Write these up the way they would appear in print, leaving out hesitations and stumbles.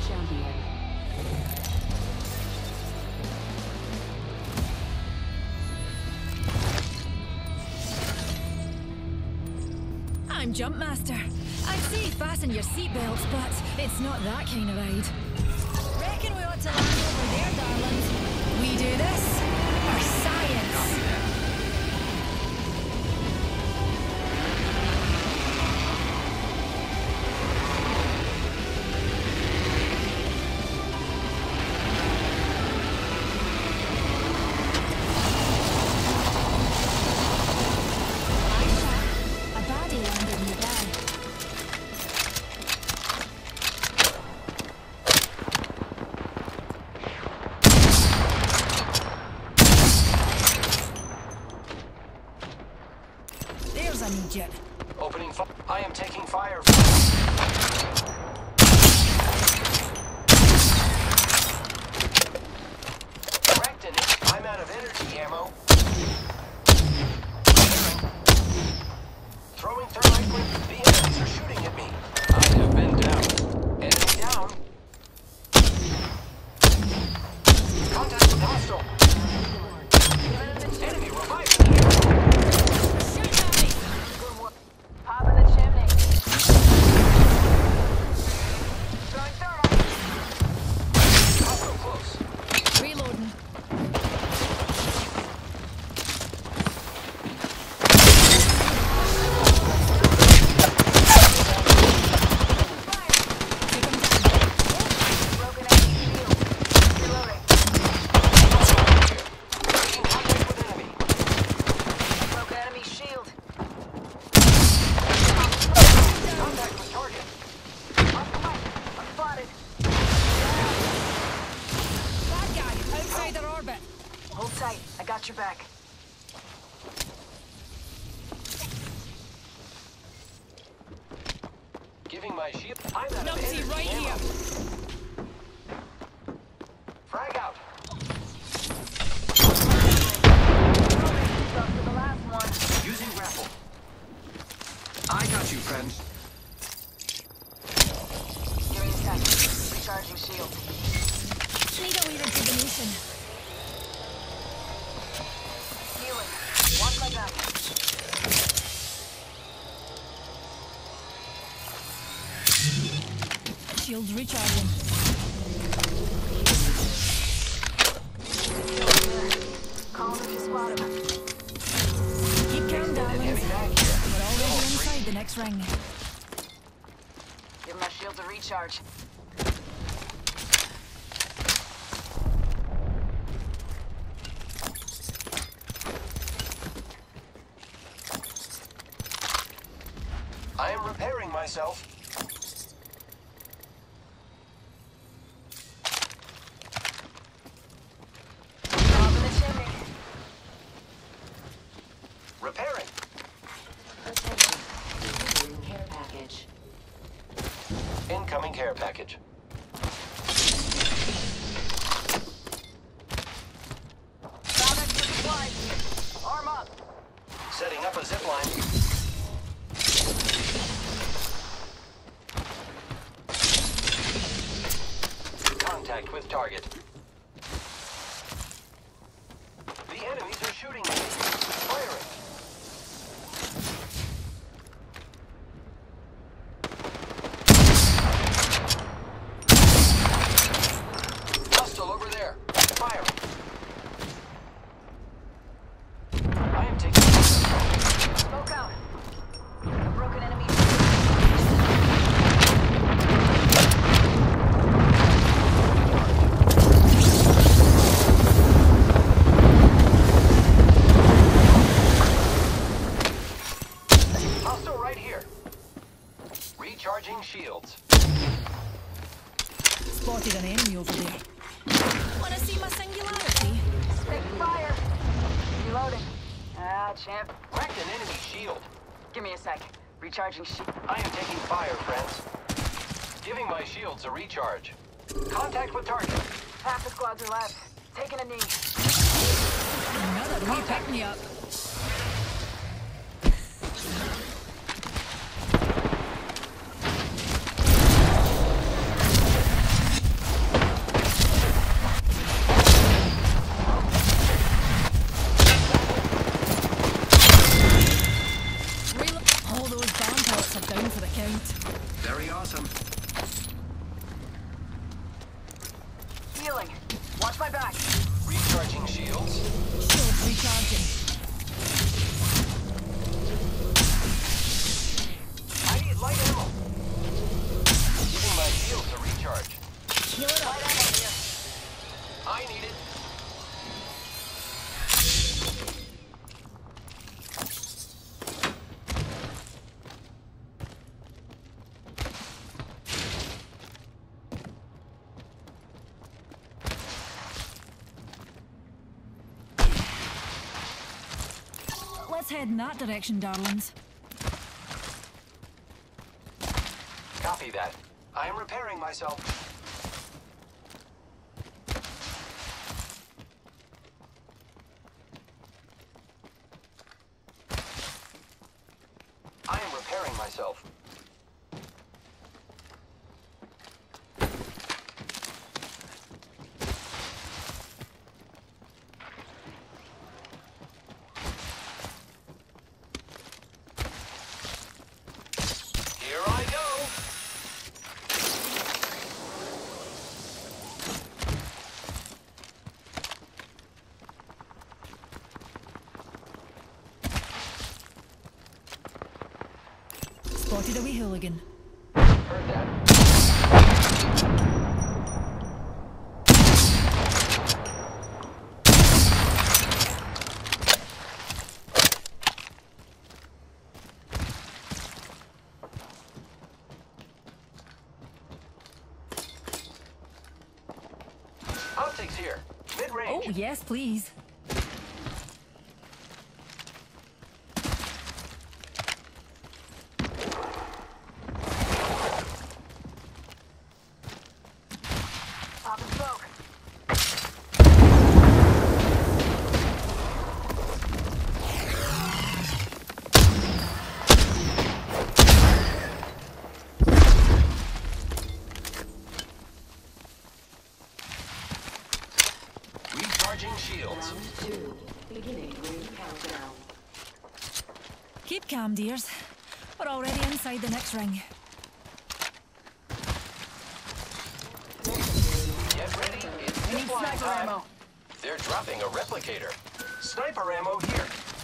champion. I'm Jumpmaster. I see fasten your seatbelts, but it's not that kind of ride. Reckon we ought to land over there, darlings. We do this for science. A baddie landed nearby. There's an Egypt. Opening fire. I am taking fire. Corrected it. I'm out of energy ammo. Throwing thermite grenade. The enemies are shooting at me. I have been down. Enemy down. Contact with hostile. Enemy reviving here. Shoot at me! Pop in the chimney. Throwing thermite. Hostile close. Reloading. Broken enemy shield. Reloading. Taking contact with enemy. Broken enemy shield. Contact with target. I'm spotted. Bad guy, outside their orbit. Hold tight. I got your back. Giving my shield. I'm out of Numpty energy right ammo. here. Frag out. Stuck to the last one. Using grapple. I got you, friend. Give me a sec. Recharging shield. Need a wee rejuvenation. Healing. Watch my back. Shields recharging. Call him if you spot him. Keep calm, darlings. Heavy mag here. We're already inside the next ring. Give my shield a recharge. I am repairing myself. Pop in the chimney. Repairing. Care package. Incoming care package. Found extra supplies. Arm up. Setting up a zip line. Contact with target. The enemies are shooting me. Firing. Hostile over there. Firing. I am taking. Smoke out. A broken enemy. Hostile right here. Recharging shields. Spotted an enemy over there. Wanna see my singularity? Take fire. Reloading. Ah, champ. Wrecked an enemy shield. Give me a sec. Recharging shield. I am taking fire, friends. Giving my shields a recharge. Contact with target. Half the squads are left. Taking a knee. Another wee pick-me-up. Let's head in that direction, darlings. Copy that. I am repairing myself. I am repairing myself. Here I go. Spotted a wee hooligan. Heard that. Optics here. Oh, Mid-range. yes, please. Pop and smoke. Recharging shields. Round 2. Beginning ring countdown. Keep calm, dears. We're already inside the next ring. Get ready. It's I need zipline sniper time. ammo. They're dropping a replicator. Sniper ammo here.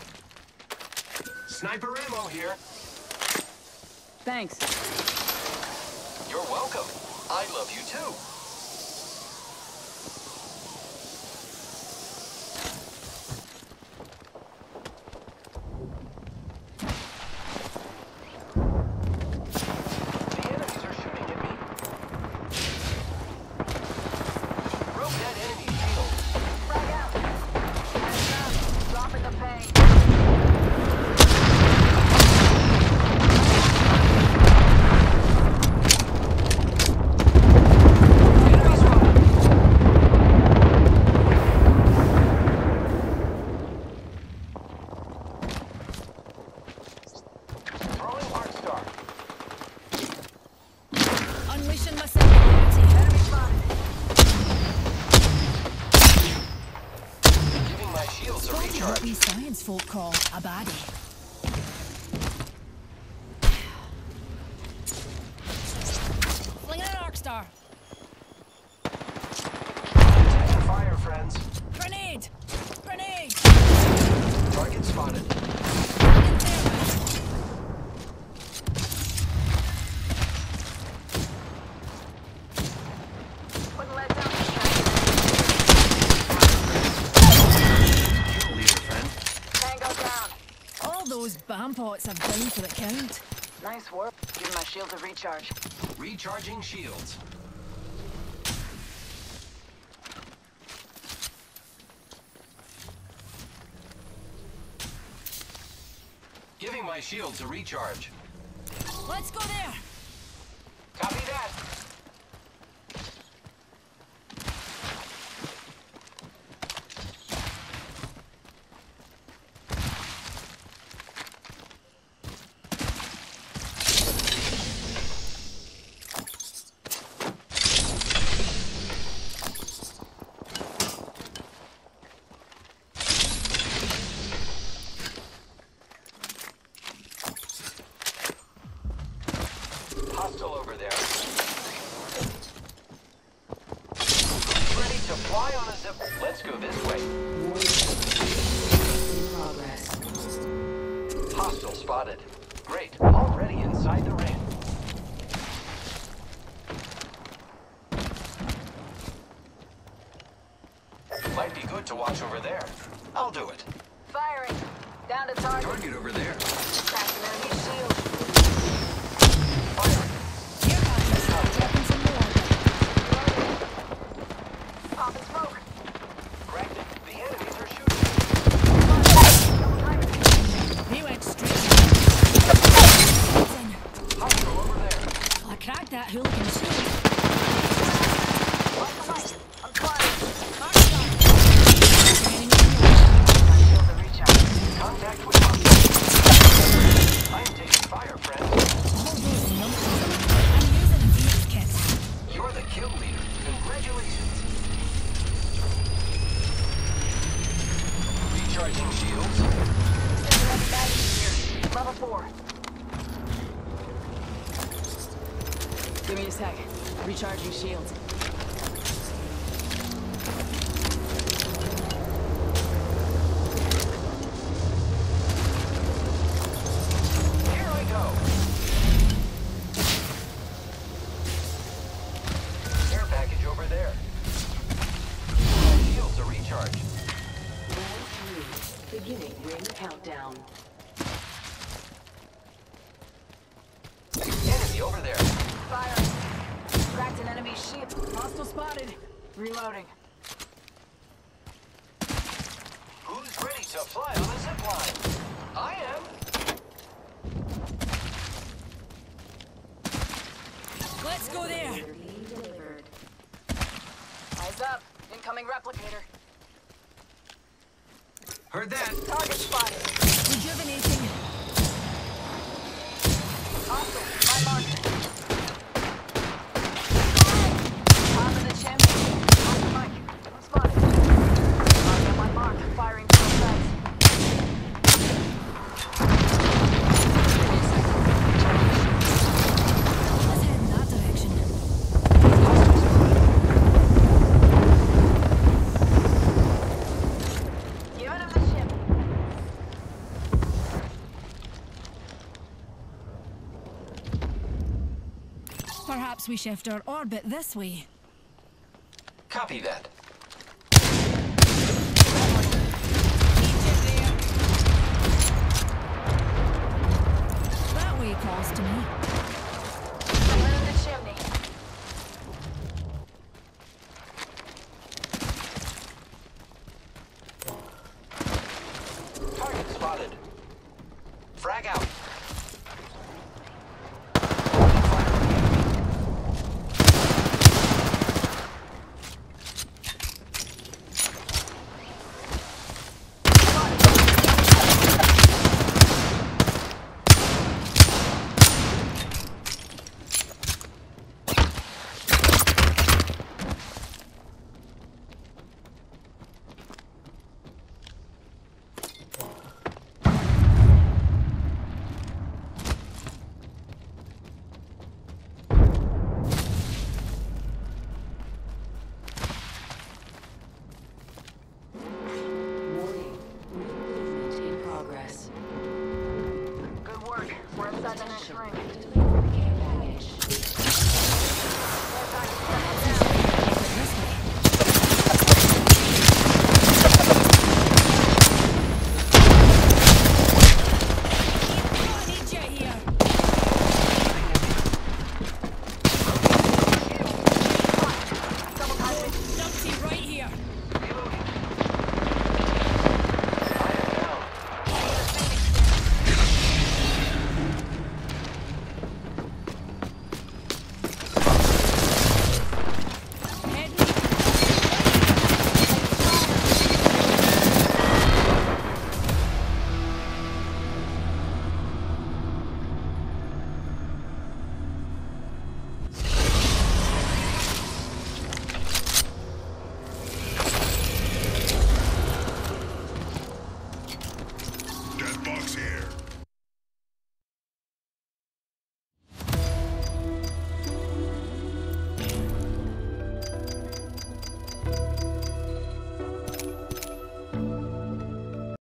Sniper ammo here. Thanks. You're welcome. I love you too. The enemies are shooting at me. Broke that enemy shield. Frag out. Heads up. Dropping the pain. Enemy spotted. Throwing Arc Star. Unleashing my singularity. Enemy spotted. Giving my shields a Spotted what recharge. we science folk call a baddie. Flinging an arc star. Taking fire, friends. Grenade! Grenade! Target spotted. Fucking thermite. Wouldn't let down. Kill leader, friend. Tango down. All those bampots have down for the count. Nice work. Giving my shield a recharge. Recharging shields. Giving my shields a recharge. Let's go there! Copy that. Hostile over there. Ready to fly on a zip. Let's go this way. In progress. Hostile spotted. Great. Already inside the ring. Might be good to watch over there. I'll do it. Firing. Down to target. Target over there. Cracked an enemy shield. Firing. Here, Patrick. Weapons in the water. Pop and smoke. Cracked it. The enemies are shooting. Double timing. Recharging shields. Heavy baggage here. Level 4. Give me a sec. Recharging shields. Here we go. Care package over there. My shields are recharged. Round 3. Beginning ring countdown. Enemy over there. Firing. Cracked an enemy shield. Hostile spotted. Reloading. Who's ready to fly on a zip line? I am. Let's go there. Orderly delivered. Eyes up. Incoming replicator. Heard that. Target spotted. Rejuvenating. Hostile. My marker. Top of the chimney. On the mic. Spotted. Target on my mark. Firing to the sights. Let's head in that direction. Giving him the ship. Perhaps we shift our orbit this way. Copy that. That way calls to me. Giving him the chimney. Target spotted. Frag out. Warning. Ring movement in progress. Good work. We're inside the next ring.